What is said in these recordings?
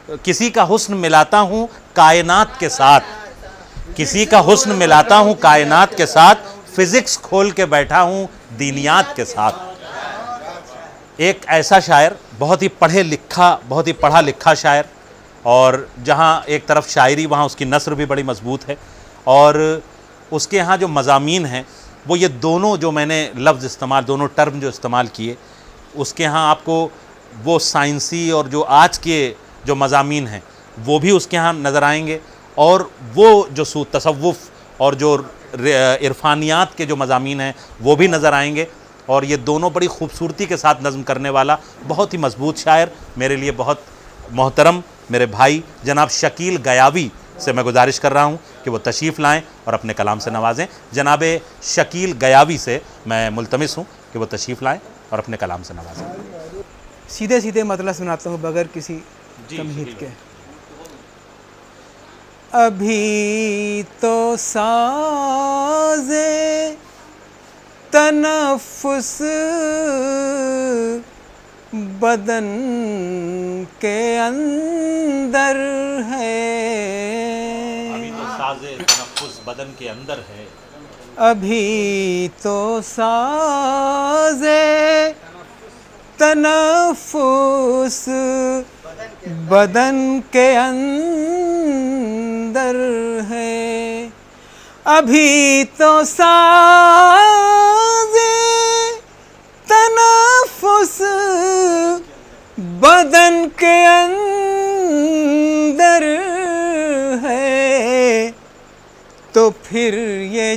किसी का हुस्न मिलाता हूँ कायनात के साथ, किसी का हुस्न मिलाता हूँ कायनात के साथ, फिजिक्स खोल के बैठा हूँ दीनियात के साथ। एक ऐसा शायर, बहुत ही पढ़ा लिखा शायर, और जहाँ एक तरफ शायरी वहाँ उसकी नस्र भी बड़ी मजबूत है, और उसके यहाँ जो मज़ामीन हैं वो ये दोनों जो मैंने लफ्ज़ इस्तेमाल, दोनों टर्म जो इस्तेमाल किए, उसके यहाँ आपको वो साइंसी और जो आज के जो मज़ामीन हैं वो भी उसके यहाँ नज़र आएंगे, और वो जो तसव्वुफ़ और जो इरफानियात के जो मज़ामीन हैं वो भी नज़र आएंगे। और ये दोनों बड़ी खूबसूरती के साथ नज़्म करने वाला बहुत ही मजबूत शायर, मेरे लिए बहुत मोहतरम मेरे भाई जनाब शकील गयावी से मैं गुजारिश कर रहा हूँ कि वो तशरीफ़ लाएँ और अपने कलाम से नवाजें। जनाब शकील गयावी से मैं मुल्तमिस हूँ कि वो तशरीफ़ लाएँ और अपने कलाम से नवाजें। सीधे सीधे मतलब सुनाता हूँ बगैर किसी तमहीद के। अभी तो साज़े तनफ़ुस बदन के अंदर है, अभी तो साज़े तनफ़ुस बदन के अंदर है, अभी तो साज़े तनफ़ुस बदन के अंदर है, अभी तो साज़े तनफ़ुस बदन के अंदर है, तो फिर ये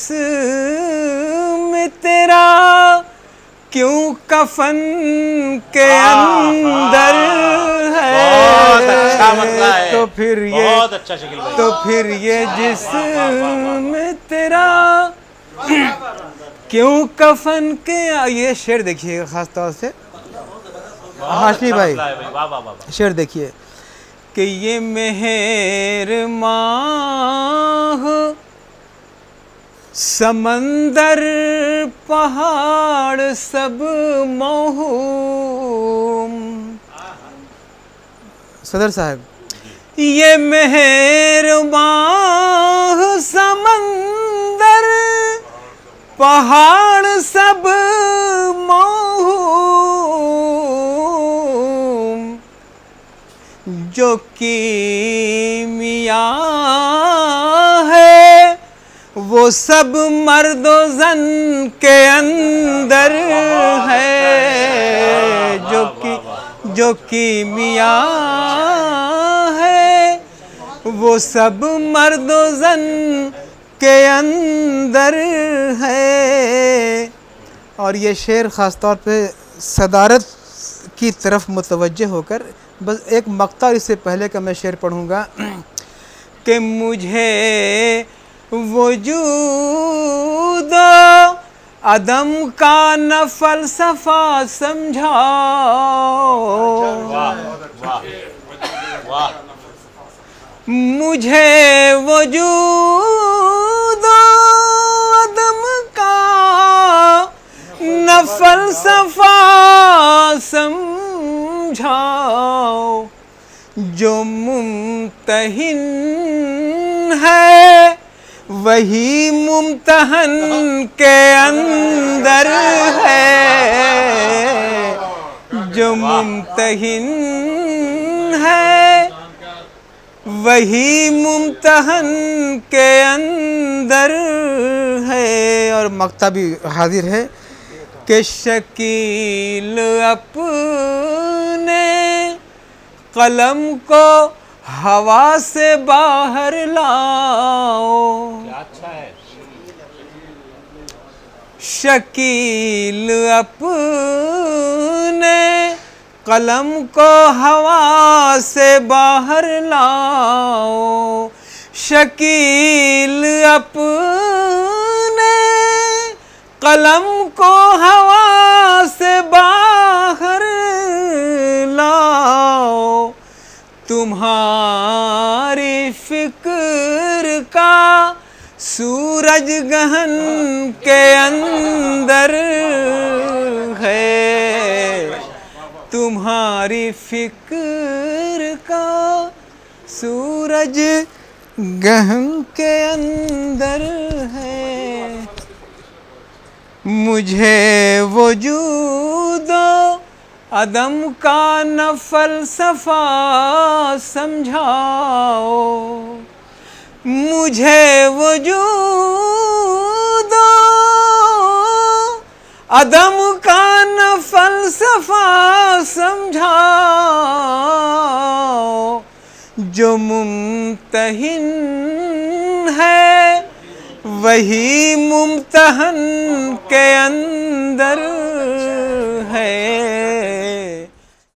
जिस्म तेरा क्यों कफन के अंदर है। बहुत अच्छा मसला है, तो फिर ये बहुत अच्छा शकील भाई, तो फिर ये जिस्म तेरा क्यों कफन के। ये शेर देखिएगा ख़ास तौर से हाशमी भाई, शेर देखिए कि ये मेहर माह समंदर पहाड़ सब मौहूम। सदर साहब, ये मेहर माह समंदर पहाड़ सब मौहूम, जो कीमिया है वो सब मर्दो ज़न के अंदर है, जो कीमिया है वो सब मर्दो ज़न के अंदर है। और ये शेर ख़ास तौर पे सदारत की तरफ मुतवज्जे होकर, बस एक मक्ता इससे पहले का मैं शेर पढ़ूँगा कि मुझे वजूद अदम का न फ़लसफ़ा समझाओ, मुझे वजूद अदम का न फ़लसफ़ा समझाओ, जो मुम्तहिन है वही मुम्तहन के अंदर है, जो मुम्तहिन है वही मुम्तहन के अंदर है। और मक्ता भी हाजिर है कि शकील अपने कलम को हवा से बाहर लाओ, क्या अच्छा है। शकील अपने कलम को हवा से बाहर लाओ, शकील अपने कलम को हवा से बाहर लाओ, तुम्हारी फिक्र का सूरज गहन के अंदर है, तुम्हारी फिक्र का सूरज गहन के अंदर है। मुझे वजूदो अदम का न फलसफा समझाओ, मुझे वजूदो अदम का न फलसफा समझाओ। जो मुमतहिन है वही मुमतहन के अंदर है।